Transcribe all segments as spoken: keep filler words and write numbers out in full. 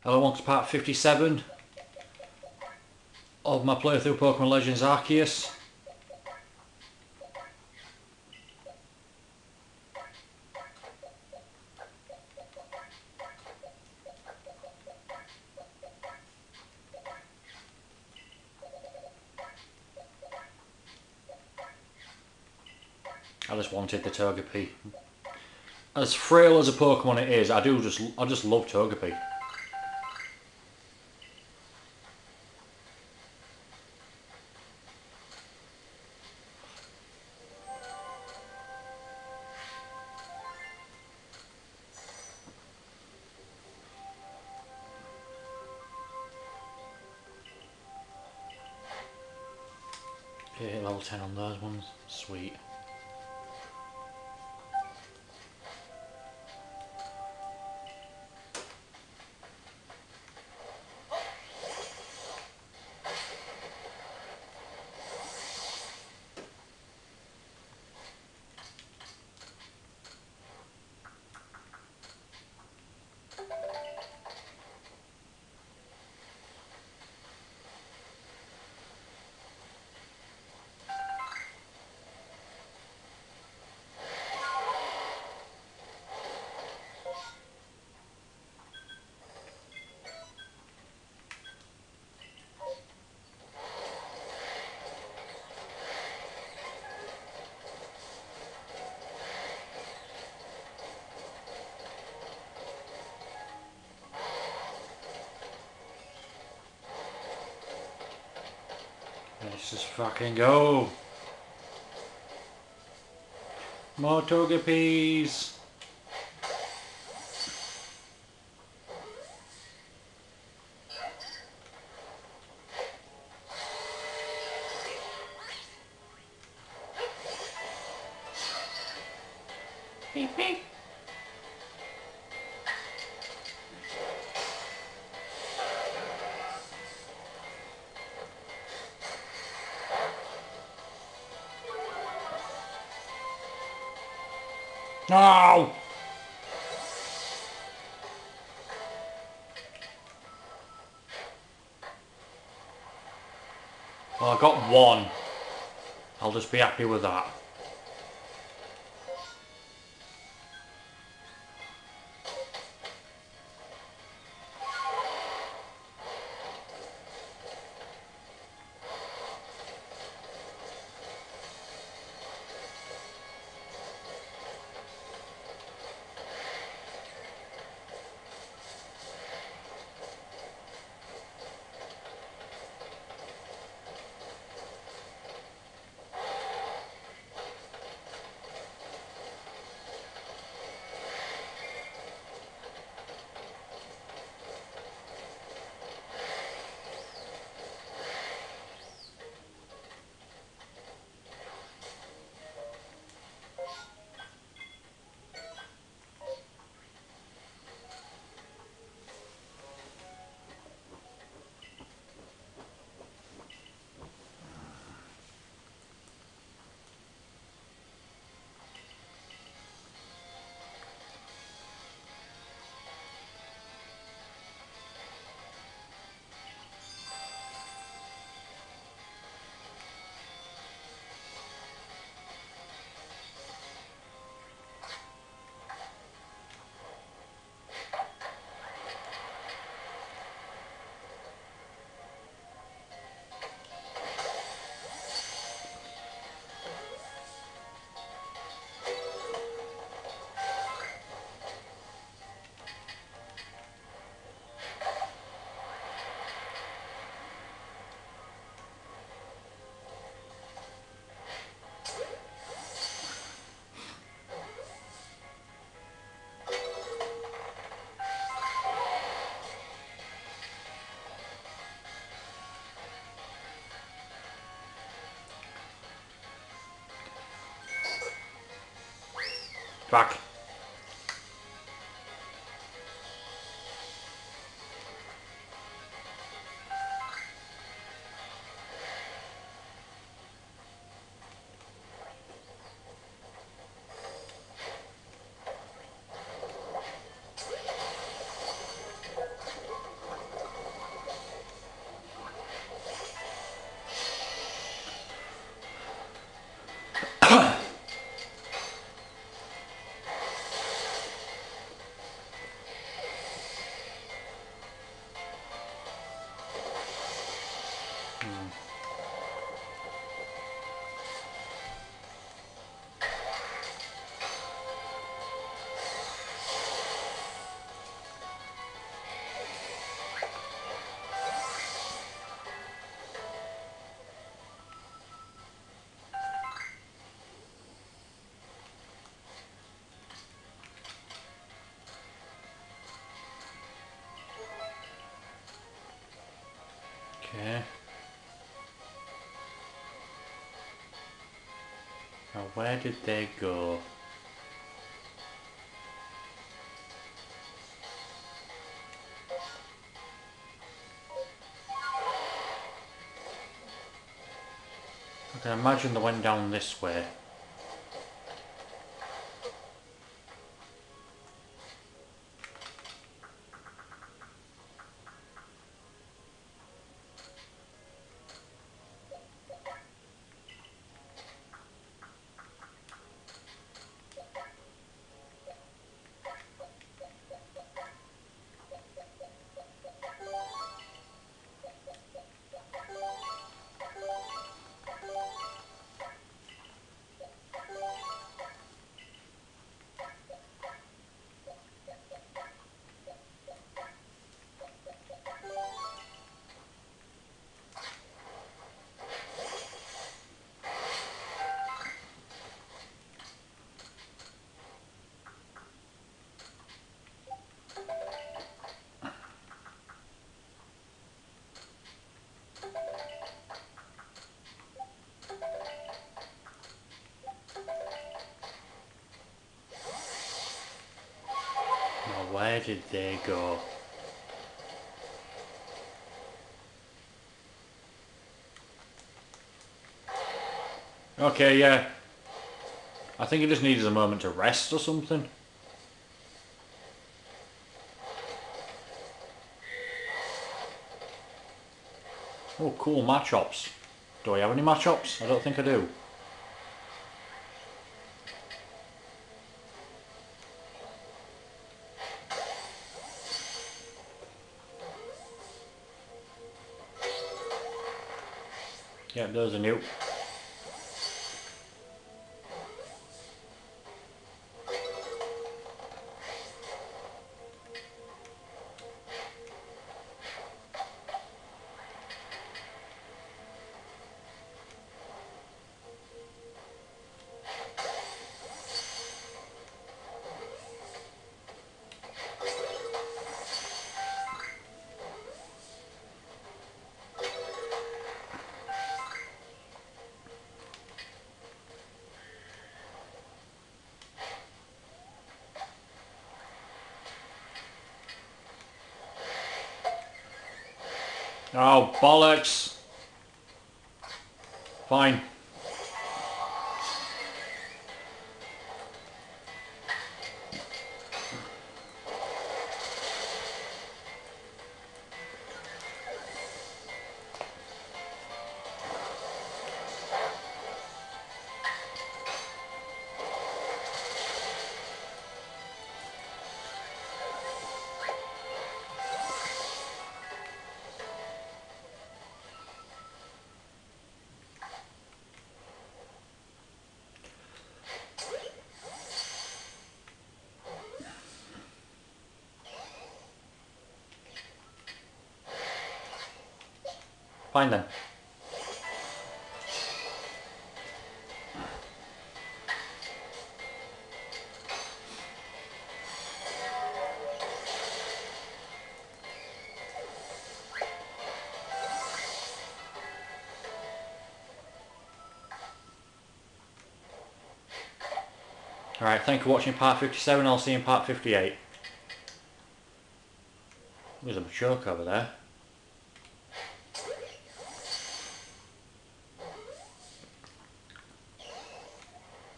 Hello, welcome to part fifty-seven of my playthrough Pokemon Legends Arceus. I just wanted the Togepi. As frail as a Pokemon it is, I do just I just love Togepi. Okay, level ten on those ones. Sweet. Let's just fucking go. More Togepis. Beep beep. No! Well, I got one. I'll just be happy with that. Fuck. Okay. Now where did they go? I can imagine they went down this way. Now where did they go? Okay, yeah. I think he just needed a moment to rest or something. Oh, cool Machops. Do I have any Machops? I don't think I do. Yeah, those are new. Oh, bollocks! Fine. Fine then. Alright, thank you for watching part fifty-seven, I'll see you in part fifty-eight. There's a choke over there.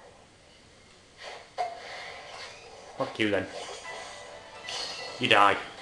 Fuck you then. You die.